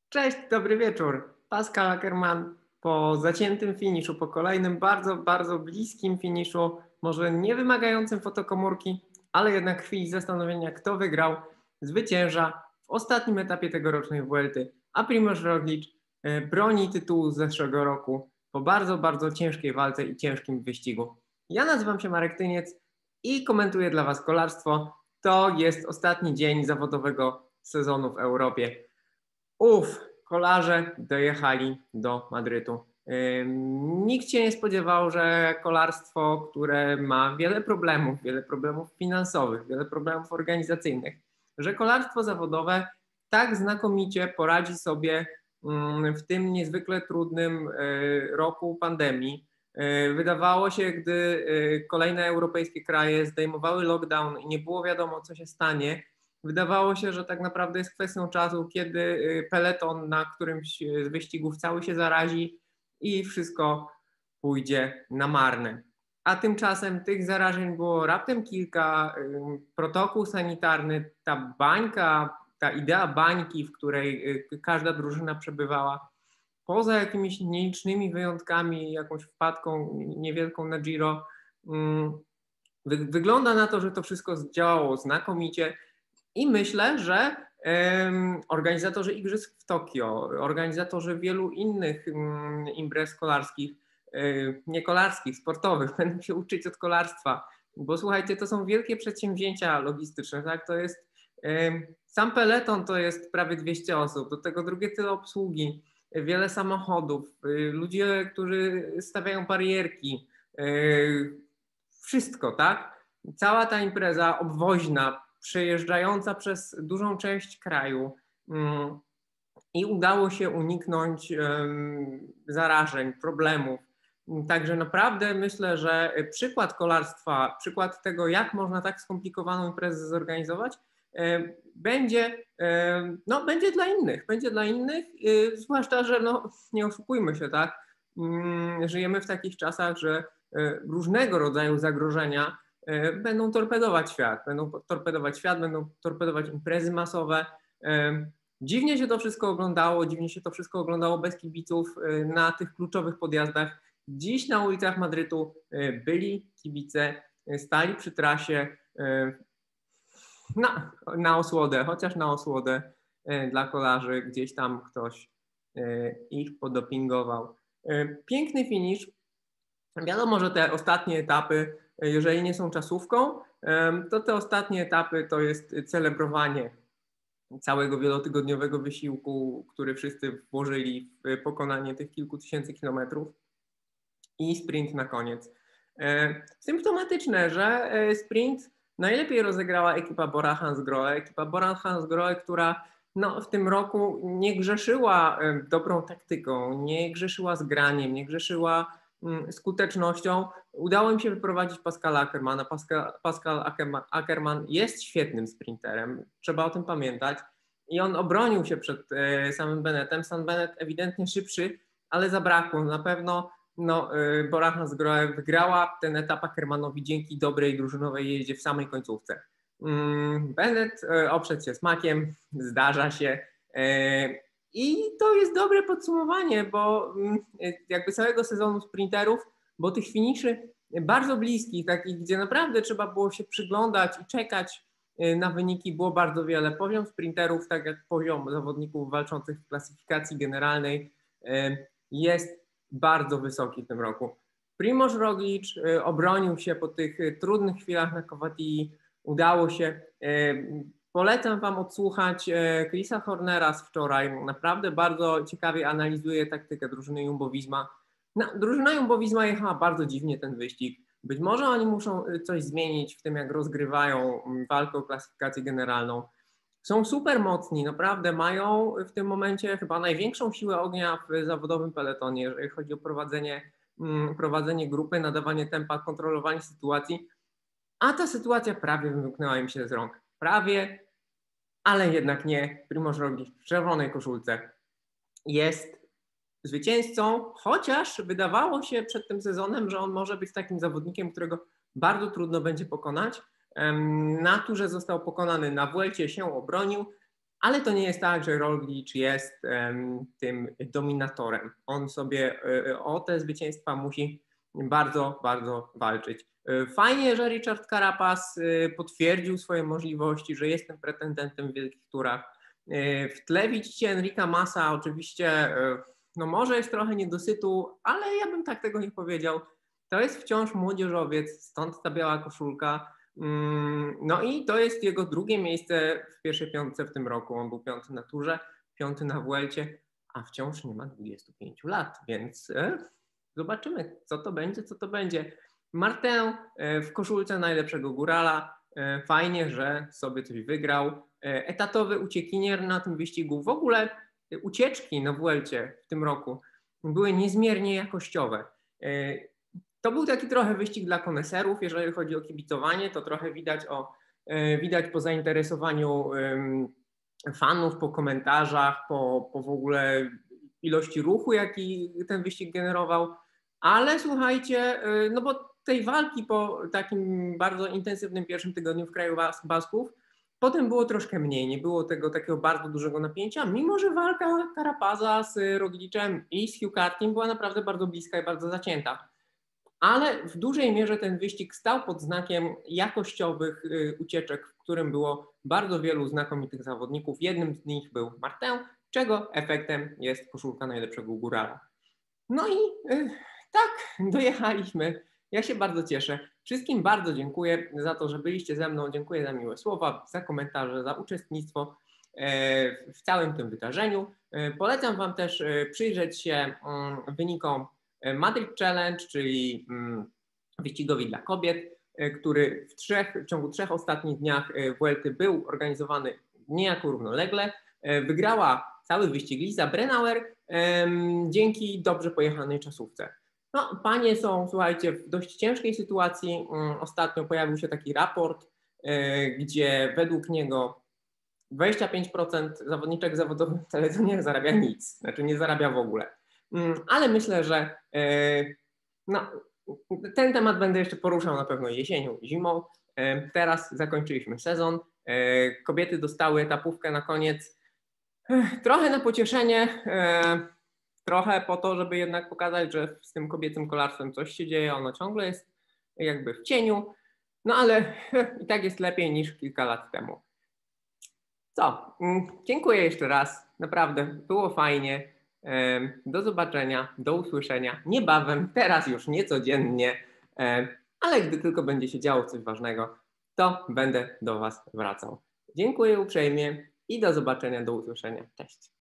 Cześć, dobry wieczór. Pascal Ackermann po zaciętym finiszu, po kolejnym bardzo, bardzo bliskim finiszu, może nie wymagającym fotokomórki, ale jednak chwili zastanowienia, kto wygrał, zwycięża w ostatnim etapie tegorocznej Vuelty, a Primož Roglič broni tytułu z zeszłego roku po bardzo, bardzo ciężkiej walce i ciężkim wyścigu. Ja nazywam się Marek Tyniec i komentuję dla Was kolarstwo. To jest ostatni dzień zawodowego sezonu w Europie. Kolarze dojechali do Madrytu. Nikt się nie spodziewał, że kolarstwo, które ma wiele problemów finansowych, wiele problemów organizacyjnych, że kolarstwo zawodowe tak znakomicie poradzi sobie w tym niezwykle trudnym roku pandemii. Wydawało się, gdy kolejne europejskie kraje zdejmowały lockdown i nie było wiadomo, co się stanie, wydawało się, że tak naprawdę jest kwestią czasu, kiedy peleton na którymś z wyścigów cały się zarazi i wszystko pójdzie na marne. A tymczasem tych zarażeń było raptem kilka, protokół sanitarny, ta bańka, ta idea bańki, w której każda drużyna przebywała, poza jakimiś nielicznymi wyjątkami, jakąś wpadką niewielką na Giro, wygląda na to, że to wszystko działało znakomicie. I myślę, że organizatorzy Igrzysk w Tokio, organizatorzy wielu innych imprez kolarskich, niekolarskich, sportowych, będą się uczyć od kolarstwa, bo słuchajcie, to są wielkie przedsięwzięcia logistyczne, tak? To jest sam peleton to jest prawie 200 osób, do tego drugie tyle obsługi, wiele samochodów, ludzie, którzy stawiają barierki, wszystko, tak? Cała ta impreza obwoźna, przejeżdżająca przez dużą część kraju i udało się uniknąć zarażeń, problemów. Także naprawdę myślę, że przykład kolarstwa, przykład tego, jak można tak skomplikowaną imprezę zorganizować, będzie dla innych, zwłaszcza, że nie oszukujmy się, tak, żyjemy w takich czasach, że różnego rodzaju zagrożenia będą torpedować świat, będą torpedować imprezy masowe. Dziwnie się to wszystko oglądało bez kibiców na tych kluczowych podjazdach. Dziś na ulicach Madrytu byli kibice, stali przy trasie na osłodę, chociaż na osłodę dla kolarzy, gdzieś tam ktoś ich podopingował. Piękny finisz. Wiadomo, że te ostatnie etapy, jeżeli nie są czasówką, to te ostatnie etapy to jest celebrowanie całego wielotygodniowego wysiłku, który wszyscy włożyli w pokonanie tych kilku tysięcy kilometrów i sprint na koniec. Symptomatyczne, że sprint najlepiej rozegrała ekipa Bora Hansgrohe, która w tym roku nie grzeszyła dobrą taktyką, nie grzeszyła zgraniem, nie grzeszyła skutecznością. Udało im się wyprowadzić Pascala Ackermana. Pascal Ackermann jest świetnym sprinterem, trzeba o tym pamiętać. I on obronił się przed samym Bennettem. Sam Bennett ewidentnie szybszy, ale zabrakło. Na pewno Bora Hansgrohe wygrała ten etap Ackermanowi dzięki dobrej drużynowej jeździe w samej końcówce. Bennett oprzedł się smakiem, zdarza się. I to jest dobre podsumowanie, bo jakby całego sezonu sprinterów, bo tych finiszy bardzo bliskich, takich, gdzie naprawdę trzeba było się przyglądać i czekać na wyniki, było bardzo wiele. Poziom sprinterów, tak jak poziom zawodników walczących w klasyfikacji generalnej, jest bardzo wysoki w tym roku. Primož Roglič obronił się po tych trudnych chwilach na Covatii, udało się. Polecam Wam odsłuchać Chrisa Hornera z wczoraj. Naprawdę bardzo ciekawie analizuje taktykę drużyny Jumbo-Visma. Drużyna Jumbo-Visma jechała bardzo dziwnie ten wyścig. Być może oni muszą coś zmienić w tym, jak rozgrywają walkę o klasyfikację generalną. Są super mocni, naprawdę mają w tym momencie chyba największą siłę ognia w zawodowym peletonie, jeżeli chodzi o prowadzenie grupy, nadawanie tempa, kontrolowanie sytuacji. A ta sytuacja prawie wymknęła im się z rąk. Prawie, ale jednak nie. Primož Roglič w czerwonej koszulce jest zwycięzcą, chociaż wydawało się przed tym sezonem, że on może być takim zawodnikiem, którego bardzo trudno będzie pokonać. Na turze został pokonany, na Vuelcie się obronił ale to nie jest tak, że Roglic jest tym dominatorem. On sobie o te zwycięstwa musi bardzo, bardzo walczyć. Fajnie, że Richard Carapaz potwierdził swoje możliwości, że jest tym pretendentem w wielkich turach. W tle widzicie Enrica Masa, oczywiście no może jest trochę niedosytu, ale ja bym tak tego nie powiedział. To jest wciąż młodzieżowiec, stąd ta biała koszulka. No i to jest jego drugie miejsce w pierwszej piątce w tym roku. On był piąty na turze, piąty na Vuelcie, a wciąż nie ma 25 lat, więc zobaczymy, co to będzie, co to będzie. Martin w koszulce najlepszego górala. Fajnie, że sobie coś wygrał. Etatowy uciekinier na tym wyścigu. W ogóle ucieczki na Vuelcie w tym roku były niezmiernie jakościowe. To był taki trochę wyścig dla koneserów, jeżeli chodzi o kibicowanie, to trochę widać po zainteresowaniu fanów, po komentarzach, po w ogóle ilości ruchu, jaki ten wyścig generował. Ale słuchajcie, no bo tej walki po takim bardzo intensywnym pierwszym tygodniu w kraju Basków, potem było troszkę mniej, nie było tego takiego bardzo dużego napięcia, mimo że walka Carapaza z Roglicem i z Hugh Cartym była naprawdę bardzo bliska i bardzo zacięta. Ale w dużej mierze ten wyścig stał pod znakiem jakościowych ucieczek, w którym było bardzo wielu znakomitych zawodników. Jednym z nich był Martin, czego efektem jest koszulka najlepszego górala. No i tak, dojechaliśmy. Ja się bardzo cieszę. Wszystkim bardzo dziękuję za to, że byliście ze mną. Dziękuję za miłe słowa, za komentarze, za uczestnictwo w całym tym wydarzeniu. Polecam Wam też przyjrzeć się wynikom Madrid Challenge, czyli wyścigowi dla kobiet, który w ciągu 3 ostatnich dniach Vuelty był organizowany niejako równolegle. Wygrała cały wyścig Lisa Brennauer dzięki dobrze pojechanej czasówce. No, panie są, słuchajcie, w dość ciężkiej sytuacji. Ostatnio pojawił się taki raport, gdzie według niego 25% zawodniczek zawodowych w televizyjnie zarabia nic, znaczy nie zarabia w ogóle. Ale myślę, że no, ten temat będę jeszcze poruszał na pewno jesienią i zimą. Teraz zakończyliśmy sezon. Kobiety dostały etapówkę na koniec. Trochę na pocieszenie, trochę po to, żeby jednak pokazać, że z tym kobiecym kolarstwem coś się dzieje. Ono ciągle jest jakby w cieniu, no ale i tak jest lepiej niż kilka lat temu. Co? Dziękuję jeszcze raz. Naprawdę było fajnie. Do zobaczenia, do usłyszenia niebawem, teraz już nie codziennie, ale gdy tylko będzie się działo coś ważnego, to będę do Was wracał. Dziękuję uprzejmie i do zobaczenia, do usłyszenia. Cześć.